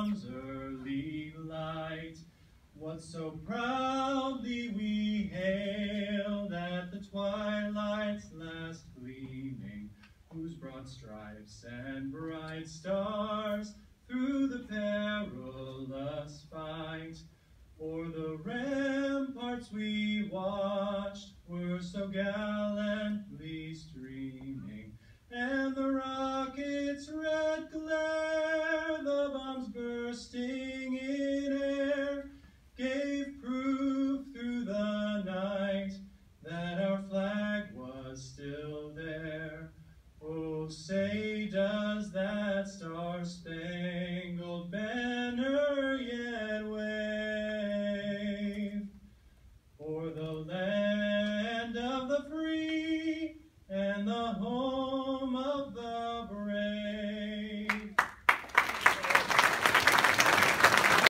dawn's early light. What so proudly we hailed at the twilight's last gleaming, whose broad stripes and bright stars through the perilous fight, o'er the ramparts we watched, were so gallant